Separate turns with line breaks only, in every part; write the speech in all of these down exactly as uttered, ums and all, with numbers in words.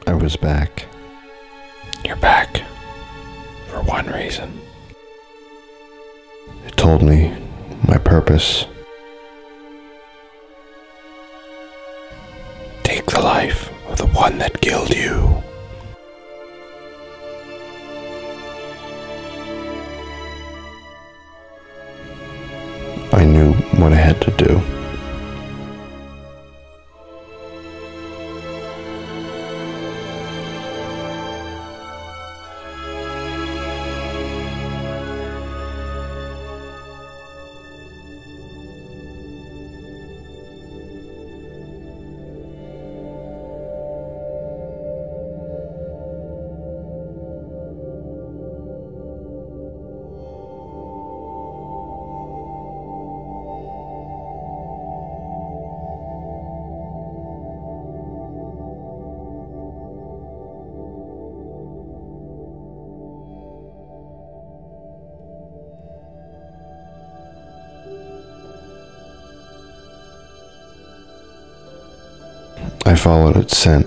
I was back.
You're back. For one reason.
It told me my purpose.
Take the life of the one that killed you.
I knew what I had to do. I followed its scent.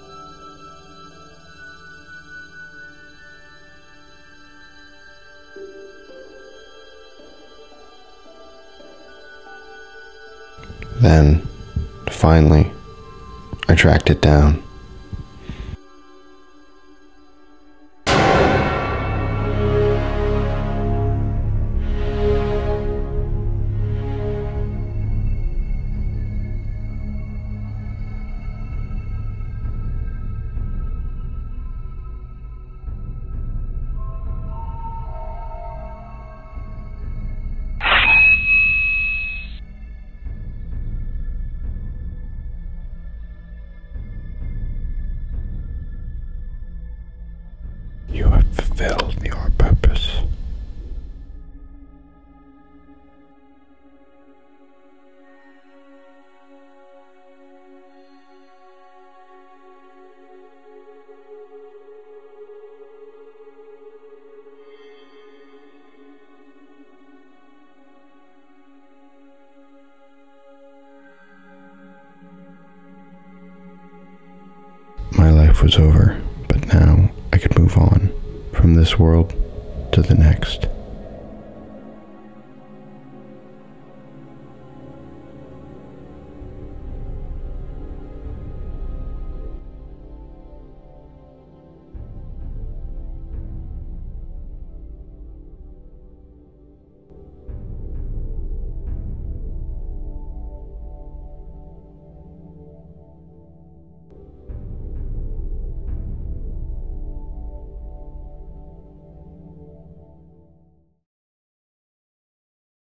Then, finally, I tracked it down.
You have fulfilled your purpose.
My life was over, but now I could move on from this world to the next.